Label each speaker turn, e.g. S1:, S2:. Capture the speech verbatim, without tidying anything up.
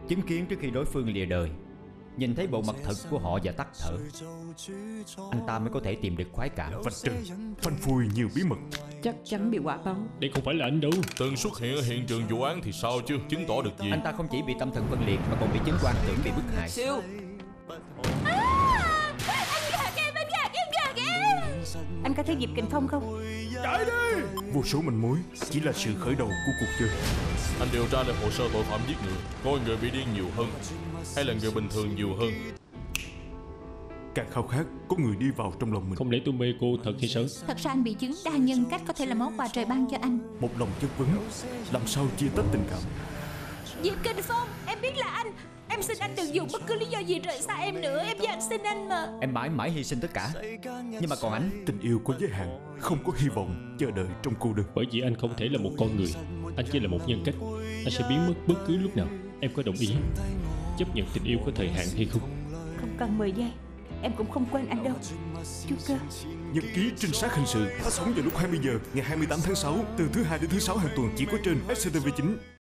S1: chứng kiến trước khi đối phương lìa đời, nhìn thấy bộ mặt thật của họ và tắt thở, anh ta mới có thể tìm được khoái cảm.
S2: Vạch trần, phanh phui nhiều bí mật.
S3: Chắc chắn bị quả báo.
S4: Đây không phải là anh đâu.
S5: Từng xuất hiện ở hiện trường vụ án thì sao chứ, chứng tỏ được gì?
S1: Anh ta không chỉ bị tâm thần phân liệt mà còn bị chứng quan tưởng bị bức hại.
S3: Siêu.
S6: À, anh gạt em, anh gạt em, gạt em.
S3: Anh có thấy Diệp Kình Phong không?
S2: Chạy đi! Vô số manh mối chỉ là sự khởi đầu của cuộc chơi.
S5: Anh điều tra lại hồ sơ tội phạm giết người, coi người bị điên nhiều hơn hay là người bình thường nhiều hơn?
S2: Càng khao khát có người đi vào trong lòng mình.
S4: Không lẽ tôi mê cô thật hay sao?
S6: Thật ra anh bị chứng đa nhân cách có thể là món quà trời ban cho anh.
S2: Một lòng chất vấn, làm sao chia tách tình cảm.
S6: Diệp Kình Phong, em biết là anh. Em xin anh đừng dùng bất cứ lý do gì rời xa em nữa. Em van xin anh mà.
S1: Em mãi mãi hy sinh tất cả, nhưng mà còn anh?
S2: Tình yêu có giới hạn, không có hy vọng, chờ đợi trong cô đơn.
S4: Bởi vì anh không thể là một con người, anh chỉ là một nhân cách. Anh sẽ biến mất bất cứ lúc nào. Em có đồng ý chấp nhận tình yêu có thời hạn hay không?
S3: Không cần mười giây, em cũng không quên anh đâu, chú Cơ.
S2: Nhật ký trinh sát hình sự phát sóng vào lúc hai mươi giờ ngày hai mươi tám tháng sáu, từ thứ hai đến thứ sáu hàng tuần, chỉ có trên ét xê tê vê chín.